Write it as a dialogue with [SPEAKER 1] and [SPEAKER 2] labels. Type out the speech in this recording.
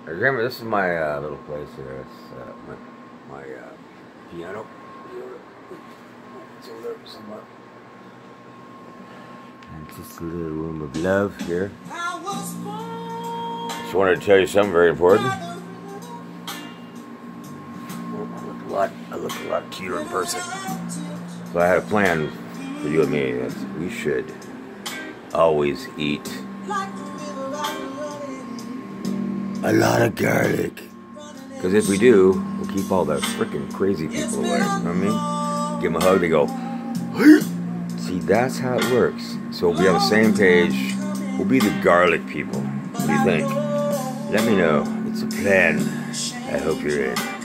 [SPEAKER 1] Remember, this is my little place here. It's my piano. It's over there somewhere. And just a little room of love here. Just wanted to tell you something very important. I look a lot cuter in person. So I had a plan for you and me that we should always eat a lot of garlic. Because if we do, we'll keep all the freaking crazy people away. You know what I mean? Give them a hug, they go, see, that's how it works. So we'll be on the same page. We'll be the garlic people. What do you think? Let me know. It's a plan. I hope you're in.